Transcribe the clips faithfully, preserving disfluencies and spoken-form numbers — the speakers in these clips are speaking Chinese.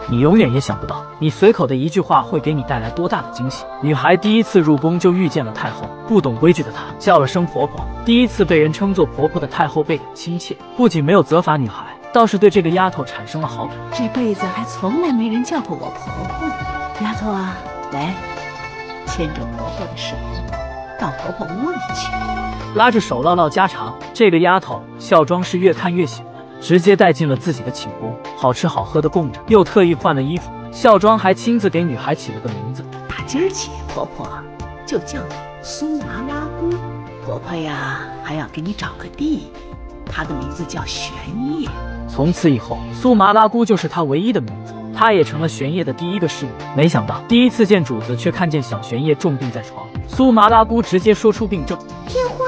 你永远也想不到，你随口的一句话会给你带来多大的惊喜。女孩第一次入宫就遇见了太后，不懂规矩的她叫了声婆婆。第一次被人称作婆婆的太后倍感亲切，不仅没有责罚女孩，倒是对这个丫头产生了好感。 这辈子还从来没人叫过我婆婆呢。丫头啊，来，牵着婆婆的手，到婆婆屋里去。 拉着手唠唠家常，这个丫头孝庄是越看越喜欢，直接带进了自己的寝宫，好吃好喝的供着，又特意换了衣服。孝庄还亲自给女孩起了个名字， 打今儿起，婆婆就叫你苏麻拉姑。婆婆呀，还要给你找个弟弟，他的名字叫玄烨。 从此以后，苏麻拉姑就是她唯一的名字，她也成了玄烨的第一个侍女。没想到第一次见主子，却看见小玄烨重病在床，苏麻拉姑直接说出病症： 天花。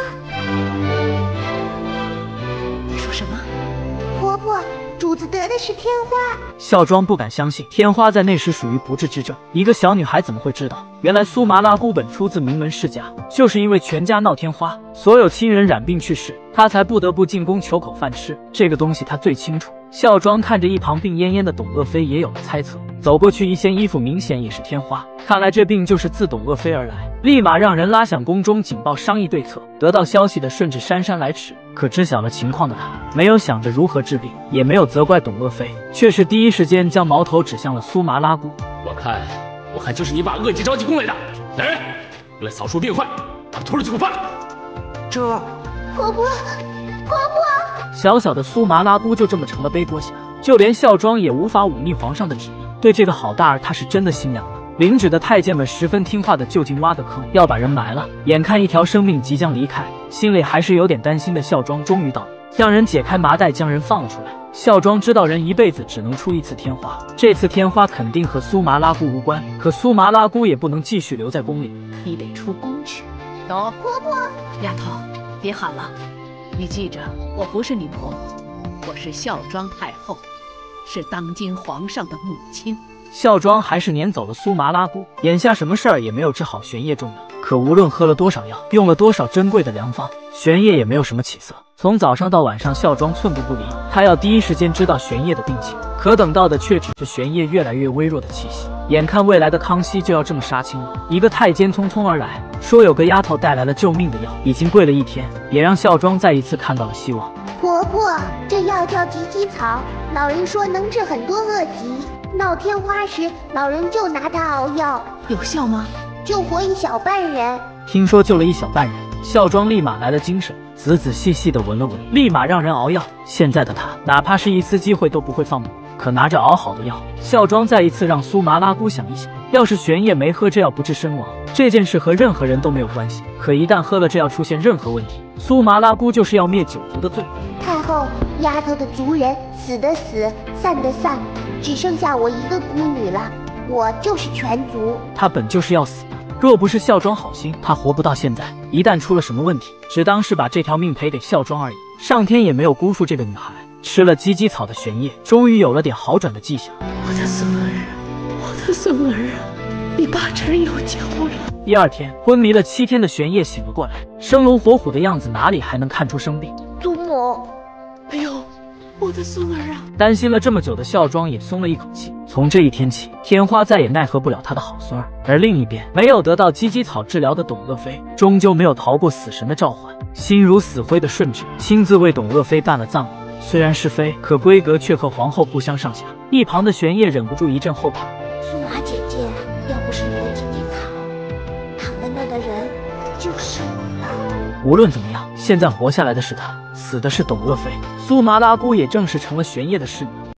你说什么？ 婆婆，主子得的是天花。 孝庄不敢相信，天花在那时属于不治之症，一个小女孩怎么会知道？原来苏麻拉姑本出自名门世家，就是因为全家闹天花，所有亲人染病去世，她才不得不进宫求口饭吃。这个东西她最清楚。孝庄看着一旁病恹恹的董鄂妃，也有了猜测，走过去一掀衣服，明显也是天花，看来这病就是自董鄂妃而来，立马让人拉响宫中警报，商议对策。得到消息的顺治姗姗来迟，可知晓了情况的他没有想着如何治病，也没有责怪董鄂妃，却是第一时间将矛头指向了苏麻拉姑。 我看我看就是你把恶疾招进宫来的。来人，来扫除病患，把他拖出去给我办。 这婆婆，婆婆， 小小的苏麻拉姑就这么成了背锅侠，就连孝庄也无法忤逆皇上的旨意。对这个好大儿，他是真的心凉了。领旨的太监们十分听话的就近挖个坑，要把人埋了。眼看一条生命即将离开，心里还是有点担心的孝庄终于到了，让人解开麻袋，将人放了出来。孝庄知道人一辈子只能出一次天花，这次天花肯定和苏麻拉姑无关，可苏麻拉姑也不能继续留在宫里， 你得出宫去。走， 婆婆， 丫头，别喊了，你记着，我不是你婆婆，我是孝庄太后，是当今皇上的母亲。 孝庄还是撵走了苏麻拉姑，眼下什么事儿也没有治好玄烨重要，可无论喝了多少药，用了多少珍贵的良方，玄烨也没有什么起色。从早上到晚上，孝庄寸步不离，他要第一时间知道玄烨的病情，可等到的却只是玄烨越来越微弱的气息。眼看未来的康熙就要这么杀青了，一个太监匆匆而来，说有个丫头带来了救命的药，已经跪了一天，也让孝庄再一次看到了希望。 婆婆，这药叫芨芨草，老人说能治很多恶疾。闹天花时，老人就拿它熬药， 有效吗？ 救活一小半人。 听说救了一小半人，孝庄立马来了精神，仔仔细细的闻了闻，立马让人熬药。现在的他，哪怕是一丝机会都不会放过。可拿着熬好的药，孝庄再一次让苏麻拉姑想一想，要是玄烨没喝这药不治身亡，这件事和任何人都没有关系。可一旦喝了这药出现任何问题，苏麻拉姑就是要灭九族的罪。 太后，丫头的族人死的死，散的散，只剩下我一个孤女了，我就是全族。 她本就是要死的，若不是孝庄好心，她活不到现在。一旦出了什么问题，只当是把这条命赔给孝庄而已，上天也没有辜负这个女孩。吃了芨芨草的玄烨终于有了点好转的迹象。 我的孙儿，我的孙儿啊，你八成有救了。 第二天，昏迷了七天的玄烨醒了过来，生龙活虎的样子，哪里还能看出生病？ 祖母， 哎呦，我的孙儿啊！ 担心了这么久的孝庄也松了一口气。从这一天起，天花再也奈何不了他的好孙儿。而另一边，没有得到芨芨草治疗的董鄂妃，终究没有逃过死神的召唤。心如死灰的顺治亲自为董鄂妃办了葬礼。虽然是妃，可规格却和皇后不相上下。一旁的玄烨忍不住一阵后怕。 苏麻姐姐，要不是你的芨芨草，躺的那个人就是我了。 无论怎么样，现在活下来的是他，死的是董鄂妃。苏麻拉姑也正式成了玄烨的侍女。